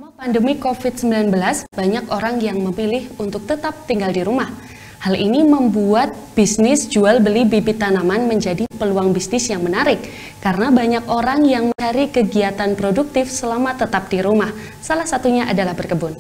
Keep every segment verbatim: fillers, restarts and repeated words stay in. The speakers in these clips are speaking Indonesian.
Selama pandemi covid sembilan belas, banyak orang yang memilih untuk tetap tinggal di rumah. Hal ini membuat bisnis jual beli bibit tanaman menjadi peluang bisnis yang menarik, karena banyak orang yang mencari kegiatan produktif selama tetap di rumah. Salah satunya adalah berkebun.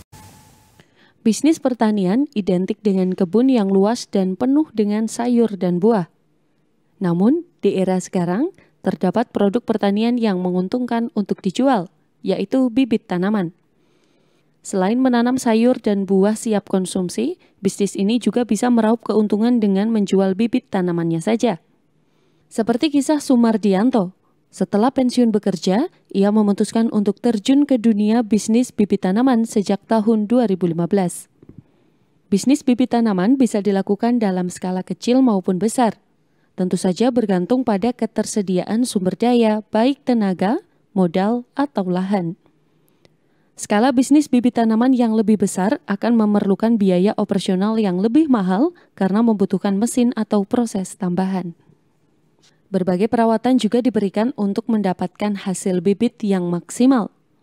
Bisnis pertanian identik dengan kebun yang luas dan penuh dengan sayur dan buah. Namun, di era sekarang, terdapat produk pertanian yang menguntungkan untuk dijual, yaitu bibit tanaman. Selain menanam sayur dan buah siap konsumsi, bisnis ini juga bisa meraup keuntungan dengan menjual bibit tanamannya saja. Seperti kisah Sumardianto, setelah pensiun bekerja, ia memutuskan untuk terjun ke dunia bisnis bibit tanaman sejak tahun dua ribu lima belas. Bisnis bibit tanaman bisa dilakukan dalam skala kecil maupun besar. Tentu saja bergantung pada ketersediaan sumber daya, baik tenaga, modal, atau lahan. Skala bisnis bibit tanaman yang lebih besar akan memerlukan biaya operasional yang lebih mahal karena membutuhkan mesin atau proses tambahan. Berbagai perawatan juga diberikan untuk mendapatkan hasil bibit yang maksimal.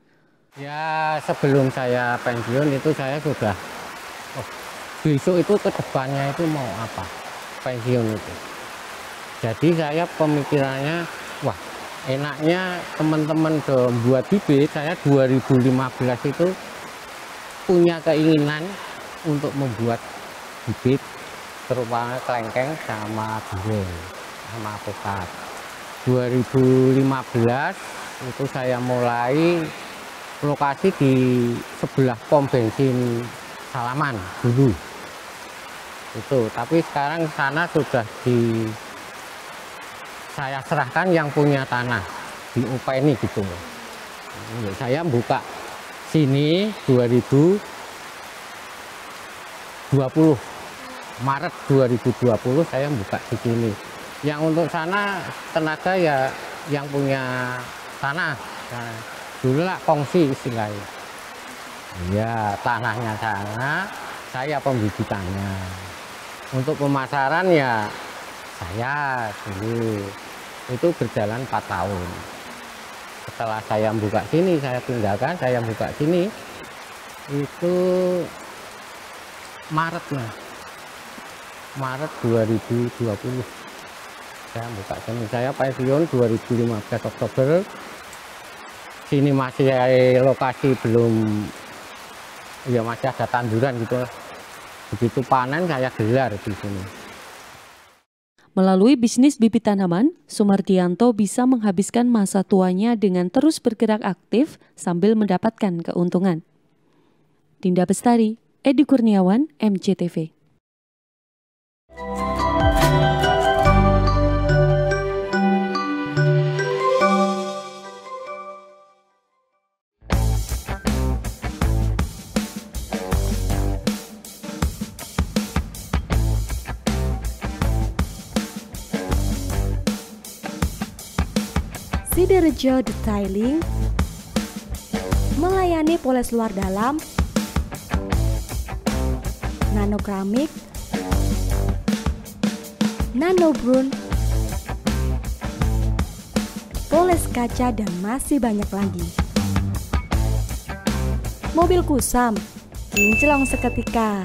Ya, sebelum saya pensiun itu saya sudah, oh, besok itu ke depannya itu mau apa, pensiun itu. Jadi saya pemikirannya, wah, enaknya teman-teman buat bibit. Saya dua ribu lima belas itu punya keinginan untuk membuat bibit terutama kelengkeng sama birung sama alpukat. dua ribu lima belas itu saya mulai lokasi di sebelah pom bensin Salaman dulu. Itu, tapi sekarang sana sudah di saya serahkan yang punya tanah di U P ini gitu. Saya buka sini dua ribu dua puluh, Maret dua ribu dua puluh saya buka di sini. Yang untuk sana tenaga ya yang punya tanah. Nah, dulu lah kongsi istilahnya. Ya, tanahnya sana, saya pembibitannya. Untuk pemasaran ya saya dulu. Itu berjalan empat tahun. Setelah saya buka sini, saya tinggalkan, saya buka sini. Itu Maretnya. Maret dua ribu dua puluh. Saya buka sini. Saya pensiun dua ribu lima belas Oktober. Sini masih lokasi belum, ya masih ada tanduran gitu. Begitu panen saya gelar di sini. Melalui bisnis bibit tanaman, Sumardianto bisa menghabiskan masa tuanya dengan terus bergerak aktif sambil mendapatkan keuntungan. Dinda Bestari, Edi Kurniawan, M C T V. Sidorejo Detailing melayani poles luar dalam, nano keramik, nano brown, poles kaca, dan masih banyak lagi. Mobil kusam, kinclong seketika.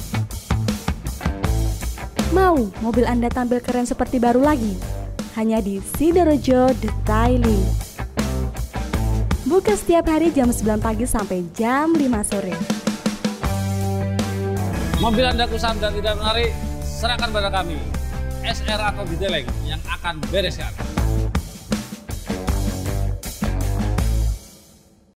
Mau mobil Anda tampil keren seperti baru lagi? Hanya di Sidorejo Detailing. Buka setiap hari jam sembilan pagi sampai jam lima sore. Mobil Anda kusam dan tidak menarik, serahkan pada kami, S R atau detailing yang akan bereskan.